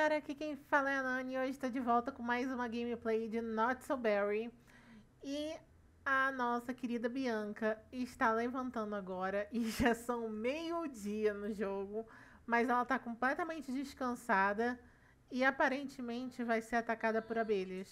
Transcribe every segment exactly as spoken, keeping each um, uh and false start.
galera, aqui quem fala é a Nani e hoje estou de volta com mais uma gameplay de Not So Berry. E a nossa querida Bianca está levantando agora e já são meio-dia no jogo, mas ela está completamente descansada e aparentemente vai ser atacada por abelhas.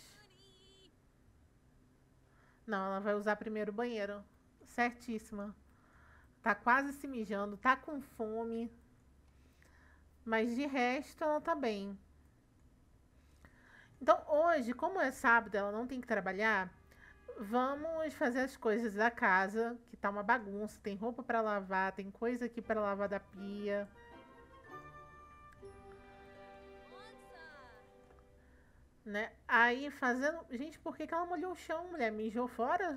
Não, ela vai usar primeiro o banheiro. Certíssima. Tá quase se mijando, tá com fome. Mas de resto ela tá bem. Então hoje, como é sábado, ela não tem que trabalhar, vamos fazer as coisas da casa, que tá uma bagunça, tem roupa pra lavar, tem coisa aqui pra lavar da pia. Né? Aí fazendo... Gente, por que que ela molhou o chão, mulher? Mijou fora?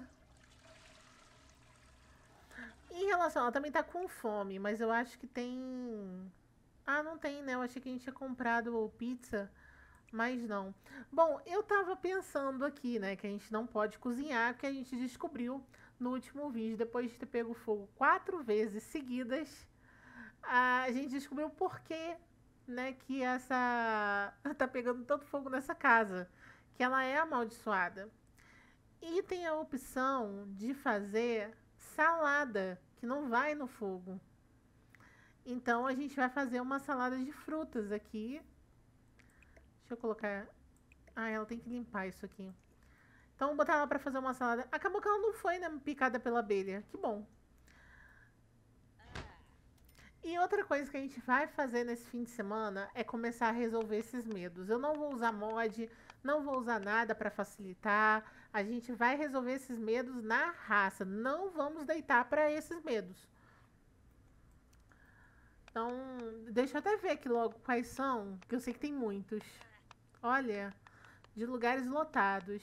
Em relação, ela também tá com fome, mas eu acho que tem... Ah, não tem, né? Eu achei que a gente tinha comprado pizza, mas não. Bom, eu tava pensando aqui, né, que a gente não pode cozinhar, porque a gente descobriu no último vídeo, depois de ter pego fogo quatro vezes seguidas, a gente descobriu por que, né, que essa... tá pegando tanto fogo nessa casa, que ela é amaldiçoada. E tem a opção de fazer salada, que não vai no fogo. Então a gente vai fazer uma salada de frutas aqui. Deixa eu colocar... Ah, ela tem que limpar isso aqui. Então vou botar ela pra fazer uma salada. Acabou que ela não foi, né, picada pela abelha. Que bom. E outra coisa que a gente vai fazer nesse fim de semana é começar a resolver esses medos. Eu não vou usar mod, não vou usar nada pra facilitar. A gente vai resolver esses medos na raça. Não vamos deitar pra esses medos. Então, deixa eu até ver aqui logo quais são, que eu sei que tem muitos. Olha, de lugares lotados.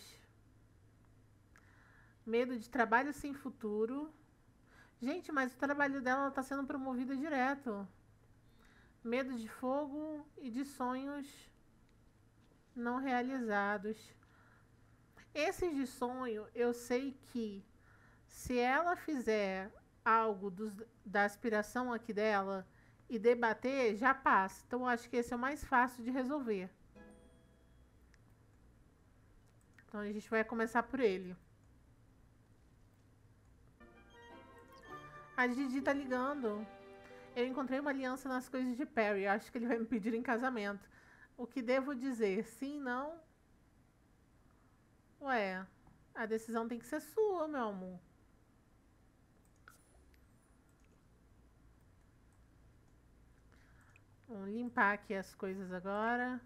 Medo de trabalho sem futuro. Gente, mas o trabalho dela está sendo promovido direto. Medo de fogo e de sonhos não realizados. Esses de sonho, eu sei que se ela fizer algo dos, da aspiração aqui dela e debater, já passa. Então, eu acho que esse é o mais fácil de resolver. Então, a gente vai começar por ele. A Didi tá ligando. Eu encontrei uma aliança nas coisas de Perry. Acho que ele vai me pedir em casamento. O que devo dizer? Sim, não? Ué, a decisão tem que ser sua, meu amor. Vamos limpar aqui as coisas agora.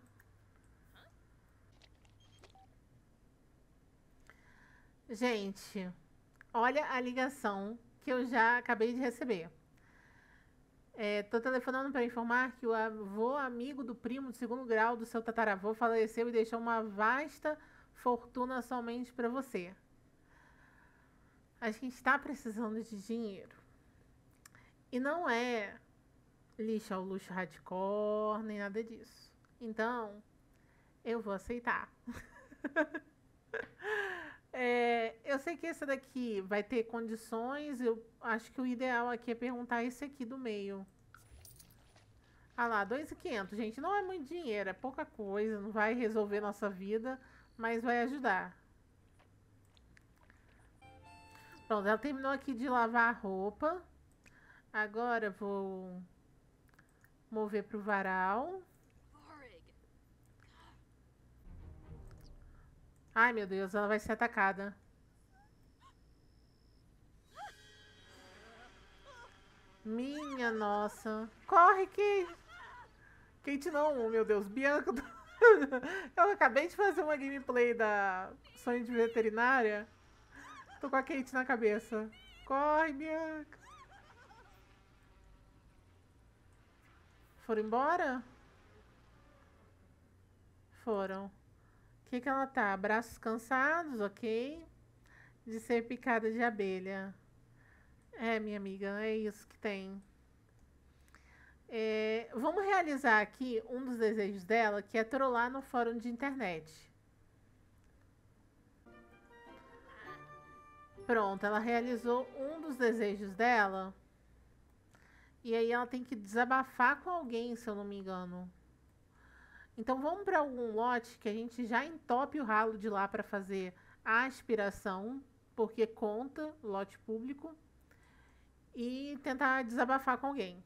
Gente, olha a ligação que eu já acabei de receber. É, tô telefonando para informar que o avô amigo do primo de segundo grau do seu tataravô faleceu e deixou uma vasta fortuna somente para você. A gente está precisando de dinheiro. E não é lixo ao luxo hardcore, nem nada disso. Então, eu vou aceitar. É, eu sei que esse daqui vai ter condições. Eu acho que o ideal aqui é perguntar esse aqui do meio. Ah lá, dois mil e quinhentos, gente. Não é muito dinheiro, é pouca coisa. Não vai resolver nossa vida, mas vai ajudar. Pronto, ela terminou aqui de lavar a roupa. Agora vou mover pro varal. Ai, meu Deus, ela vai ser atacada. Minha nossa. Corre, Kate. Kate não, meu Deus. Bianca. Eu acabei de fazer uma gameplay da Sonho de Veterinária. Tô com a Kate na cabeça. Corre, Bianca. Foram embora? Foram. O que que ela tá? Braços cansados, ok. De ser picada de abelha. É, minha amiga, é isso que tem. É, vamos realizar aqui um dos desejos dela, que é trollar no fórum de internet. Pronto, ela realizou um dos desejos dela. E aí ela tem que desabafar com alguém, se eu não me engano. Então vamos para algum lote que a gente já entope o ralo de lá para fazer a aspiração, porque conta lote público, e tentar desabafar com alguém.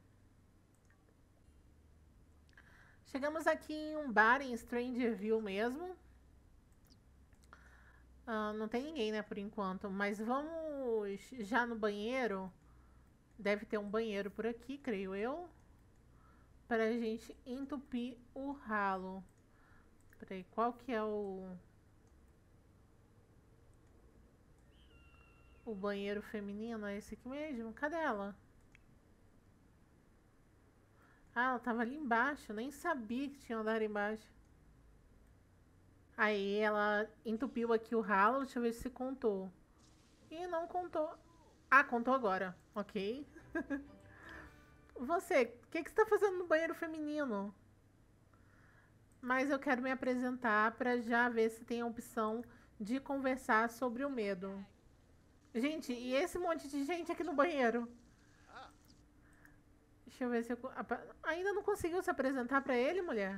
Chegamos aqui em um bar em Strangerville mesmo. Ah, não tem ninguém, né, por enquanto. Mas vamos já no banheiro. Deve ter um banheiro por aqui, creio eu. Pra gente entupir o ralo. Peraí, qual que é o... O banheiro feminino? É esse aqui mesmo? Cadê ela? Ah, ela tava ali embaixo. Nem sabia que tinha andar embaixo. Aí ela entupiu aqui o ralo. Deixa eu ver se contou. E não contou. Ah, contou agora. Ok. Você, o que, que você tá fazendo no banheiro feminino? Mas eu quero me apresentar para já ver se tem a opção de conversar sobre o medo. Gente, e esse monte de gente aqui no banheiro? Deixa eu ver se eu... Ainda não conseguiu se apresentar para ele, mulher?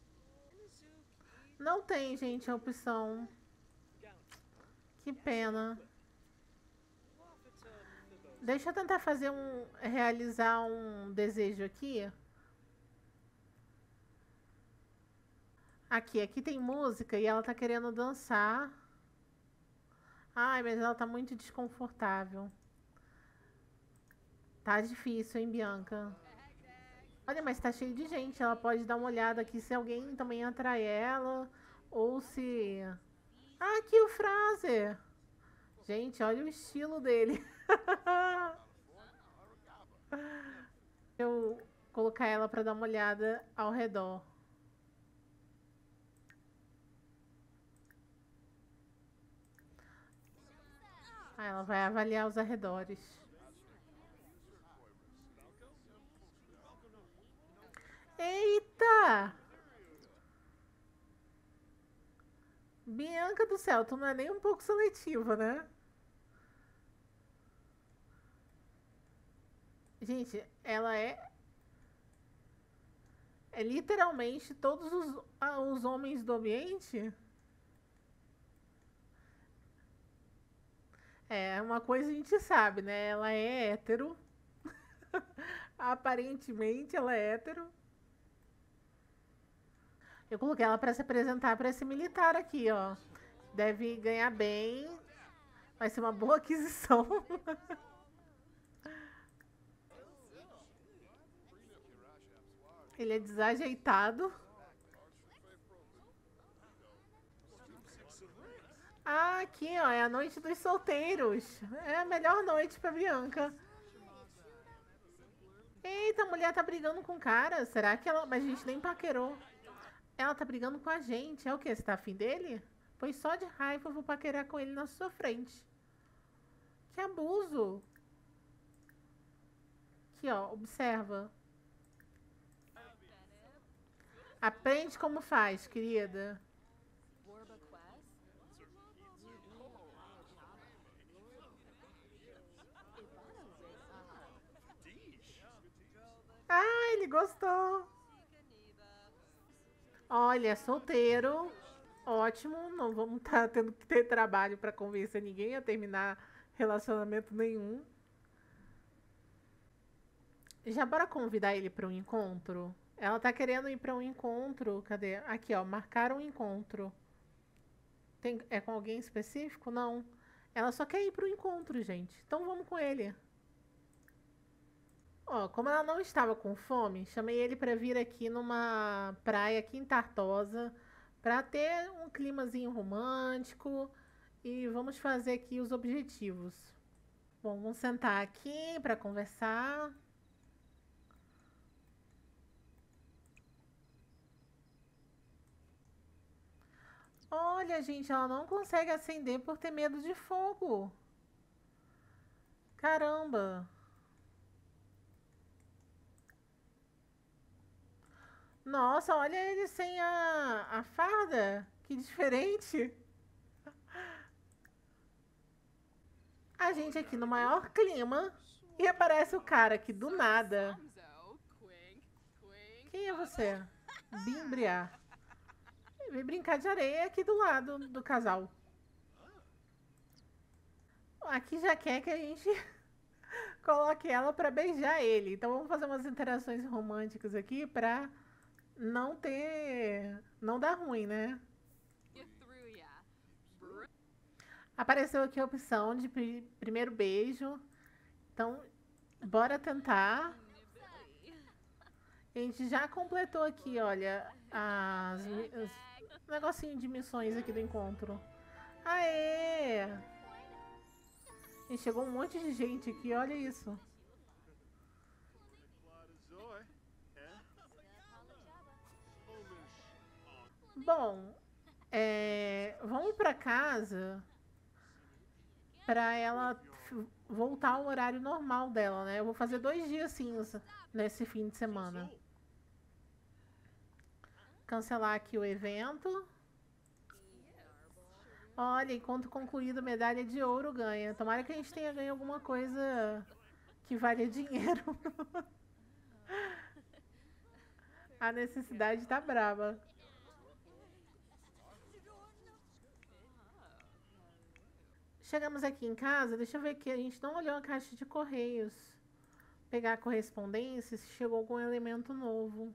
Não tem, gente, a opção. Que pena. Deixa eu tentar fazer um... realizar um desejo aqui. Aqui, aqui tem música e ela tá querendo dançar. Ai, mas ela tá muito desconfortável. Tá difícil, hein, Bianca? Olha, mas tá cheio de gente. Ela pode dar uma olhada aqui se alguém também atrai ela. Ou se... Ah, aqui o Fraser. Gente, olha o estilo dele. Eu colocar ela pra dar uma olhada ao redor. Ah, ela vai avaliar os arredores. Eita! Bianca do céu, tu não é nem um pouco seletiva, né? Gente, ela é... É literalmente todos os, ah, os homens do ambiente. É, uma coisa a gente sabe, né? Ela é hétero. Aparentemente ela é hétero. Eu coloquei ela pra se apresentar pra esse militar aqui, ó. Deve ganhar bem. Vai ser uma boa aquisição. Ele é desajeitado. Ah, aqui, ó, é a noite dos solteiros. É a melhor noite pra Bianca. Eita, a mulher tá brigando com o cara. Será que ela... Mas a gente nem paquerou. Ela tá brigando com a gente. É o quê? Você tá afim dele? Pois só de raiva eu vou paquerar com ele na sua frente. Que abuso. Aqui, ó, observa. Aprende como faz, querida. Ah, ele gostou. Olha, solteiro. Ótimo. Não vamos estar tá tendo que ter trabalho para convencer ninguém a terminar relacionamento nenhum. Já bora convidar ele para um encontro? Ela tá querendo ir para um encontro. Cadê? Aqui, ó. Marcar um encontro. Tem, é com alguém específico? Não. Ela só quer ir para o encontro, gente. Então vamos com ele. Ó, como ela não estava com fome, chamei ele para vir aqui numa praia aqui em Tartosa para ter um climazinho romântico e vamos fazer aqui os objetivos. Bom, vamos sentar aqui para conversar. Olha, gente, ela não consegue acender por ter medo de fogo. Caramba. Nossa, olha ele sem a, a farda. Que diferente. A gente aqui no maior clima e aparece o cara aqui do nada. Quem é você? Bimbriar. Vem brincar de areia aqui do lado do casal. Aqui já quer que a gente coloque ela pra beijar ele. Então vamos fazer umas interações românticas aqui pra não ter... não dar ruim, né? Apareceu aqui a opção de pri- primeiro beijo. Então, bora tentar. A gente já completou aqui, olha, as, os negocinho de missões aqui do encontro. Aê! E chegou um monte de gente aqui, olha isso. Bom, é, vamos pra casa pra ela voltar ao horário normal dela, né? Eu vou fazer dois dias cinza nesse fim de semana. Cancelar aqui o evento. Olha, enquanto concluído, medalha de ouro ganha. Tomara que a gente tenha ganho alguma coisa que valha dinheiro. A necessidade tá brava. Chegamos aqui em casa, deixa eu ver aqui, a gente não olhou a caixa de correios. Pegar a correspondência, se chegou algum elemento novo.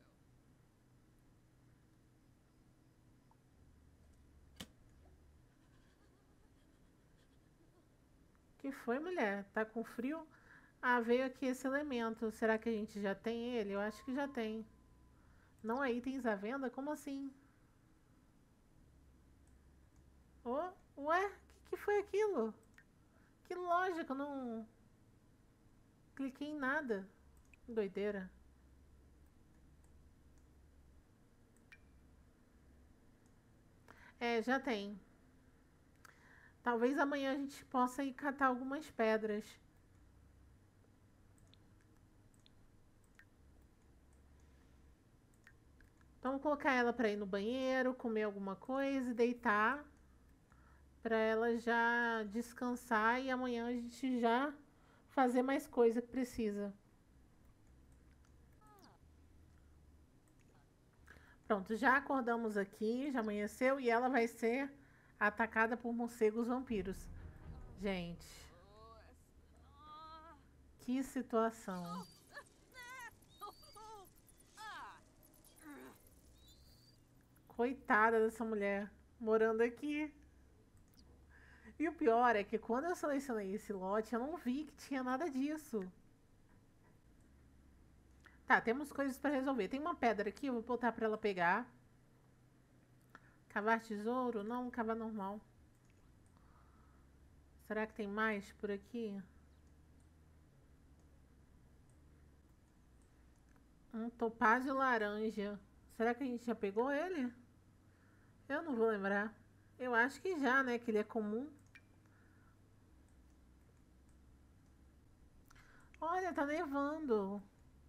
Que foi, mulher? Tá com frio? Ah, veio aqui esse elemento. Será que a gente já tem ele? Eu acho que já tem. Não há itens à venda? Como assim? Oh, ué? O que, que foi aquilo? Que lógica, eu não cliquei em nada. Doideira. É, já tem. Talvez amanhã a gente possa ir catar algumas pedras. Então, vamos colocar ela para ir no banheiro, comer alguma coisa e deitar. Para ela já descansar e amanhã a gente já fazer mais coisa que precisa. Pronto, já acordamos aqui, já amanheceu e ela vai ser atacada por morcegos vampiros. Gente, que situação. Coitada dessa mulher morando aqui. E o pior é que quando eu selecionei esse lote, eu não vi que tinha nada disso. Tá, temos coisas para resolver. Tem uma pedra aqui, eu vou botar para ela pegar. Cavar tesouro? Não, cavar normal. Será que tem mais por aqui? Um topázio laranja. Será que a gente já pegou ele? Eu não vou lembrar. Eu acho que já, né? Que ele é comum. Olha, tá nevando.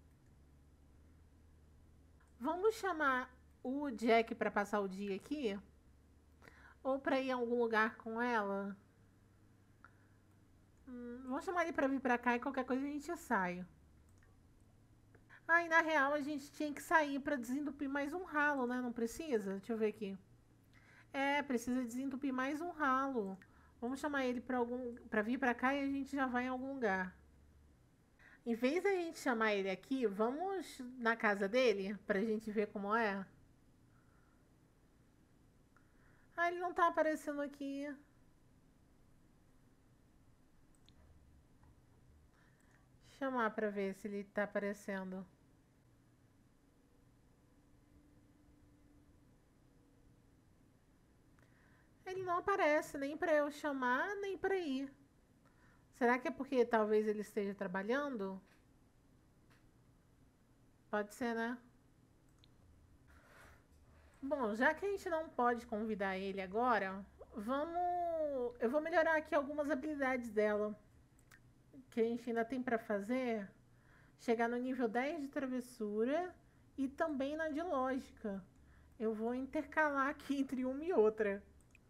Vamos chamar o Jack para passar o dia aqui? Ou para ir a algum lugar com ela? Hum, vamos chamar ele para vir para cá e qualquer coisa a gente sai. Ah, e na real a gente tinha que sair para desentupir mais um ralo, né? Não precisa? Deixa eu ver aqui. É, precisa desentupir mais um ralo. Vamos chamar ele para algum, para vir para cá e a gente já vai em algum lugar. Em vez da gente chamar ele aqui, vamos na casa dele pra gente ver como é. Ah, ele não tá aparecendo aqui. Chamar pra ver se ele tá aparecendo. Ele não aparece nem pra eu chamar, nem pra ir. Será que é porque talvez ele esteja trabalhando? Pode ser, né? Bom, já que a gente não pode convidar ele agora, vamos. Eu vou melhorar aqui algumas habilidades dela. Que a gente ainda tem pra fazer. Chegar no nível dez de travessura e também na de lógica. Eu vou intercalar aqui entre uma e outra.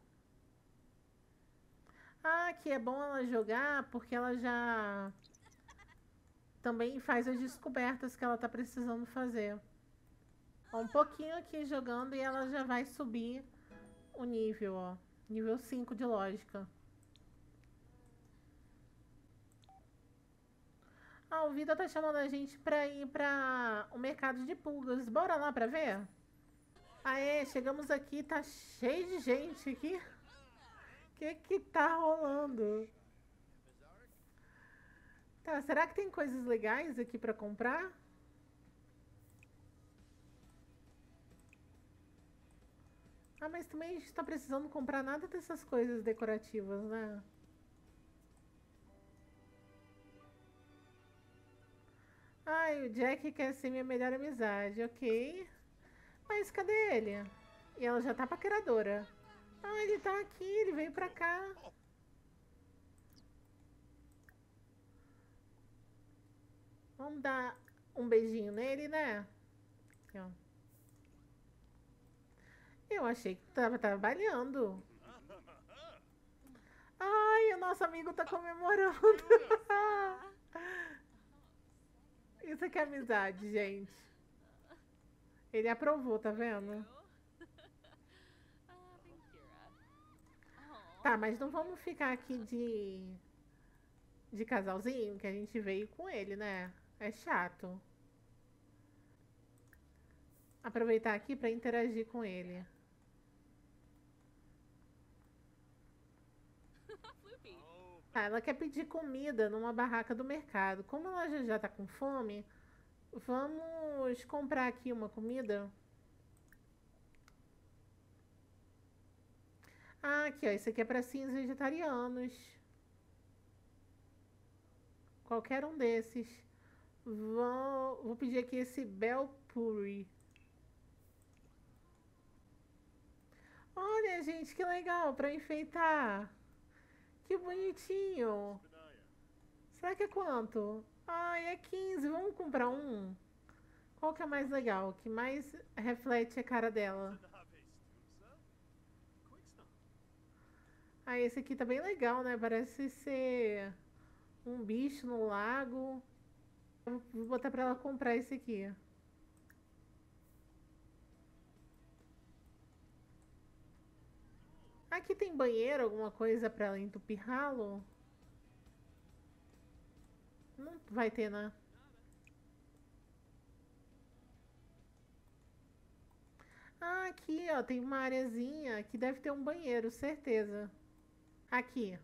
Ah, que é bom ela jogar porque ela já também faz as descobertas que ela tá precisando fazer. Ó, um pouquinho aqui jogando e ela já vai subir o nível, ó. Nível cinco de lógica. Ah, o Vida tá chamando a gente pra ir pra o mercado de pulgas. Bora lá pra ver? Aê, chegamos aqui, tá cheio de gente aqui. O que que tá rolando? Tá, será que tem coisas legais aqui pra comprar? Ah, mas também a gente tá precisando comprar nada dessas coisas decorativas, né? Ai, o Jack quer ser minha melhor amizade, ok. Mas cadê ele? E ela já tá paqueradora. Ah, ele tá aqui, ele veio pra cá. Vamos dar um beijinho nele, né? Aqui, ó. Eu achei que tava trabalhando. Ai, o nosso amigo tá comemorando. Isso aqui é amizade, gente. Ele aprovou, tá vendo? Tá, mas não vamos ficar aqui de de casalzinho, que a gente veio com ele, né? É chato. Aproveitar aqui pra interagir com ele. Tá, ela quer pedir comida numa barraca do mercado. Como ela já, já tá com fome, vamos comprar aqui uma comida. Ah, aqui, ó. Esse aqui é pra sims vegetarianos. Qualquer um desses. Vou, vou pedir aqui esse Bel Puri. Olha, gente, que legal pra enfeitar. Que bonitinho. Será que é quanto? Ai, é quinze. Vamos comprar um? Qual que é mais legal? Que mais reflete a cara dela? Ah, esse aqui tá bem legal, né? Parece ser um bicho no lago. Eu vou botar pra ela comprar esse aqui. Aqui tem banheiro, alguma coisa pra ela entupir ralo? Não vai ter, né? Ah, aqui, ó, tem uma areazinha que deve ter um banheiro, certeza. Aqui.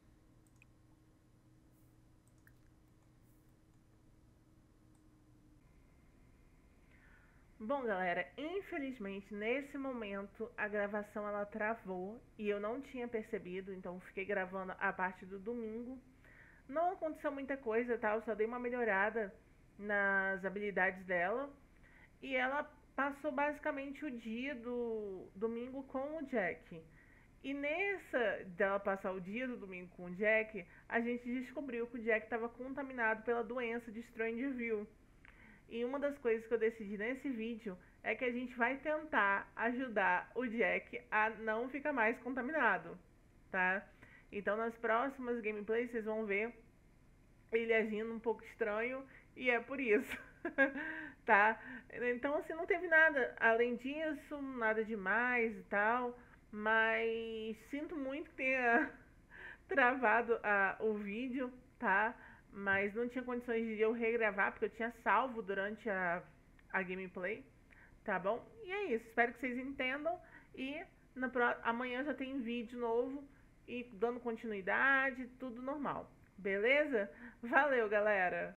Bom, galera, infelizmente nesse momento a gravação ela travou e eu não tinha percebido, então fiquei gravando a parte do domingo. Não aconteceu muita coisa, tá? Eu só dei uma melhorada nas habilidades dela e ela passou basicamente o dia do domingo com o Jack. E nessa dela passar o dia do domingo com o Jack, a gente descobriu que o Jack estava contaminado pela doença de Strangeville. E uma das coisas que eu decidi nesse vídeo é que a gente vai tentar ajudar o Jack a não ficar mais contaminado, tá? Então nas próximas gameplays vocês vão ver ele agindo um pouco estranho e é por isso, tá? Então assim, não teve nada além disso, nada demais e tal, mas sinto muito que tenha travado a, o vídeo, tá? Mas não tinha condições de eu regravar, porque eu tinha salvo durante a, a gameplay, tá bom? E é isso, espero que vocês entendam. E na pro... amanhã já tem vídeo novo e dando continuidade, tudo normal. Beleza? Valeu, galera!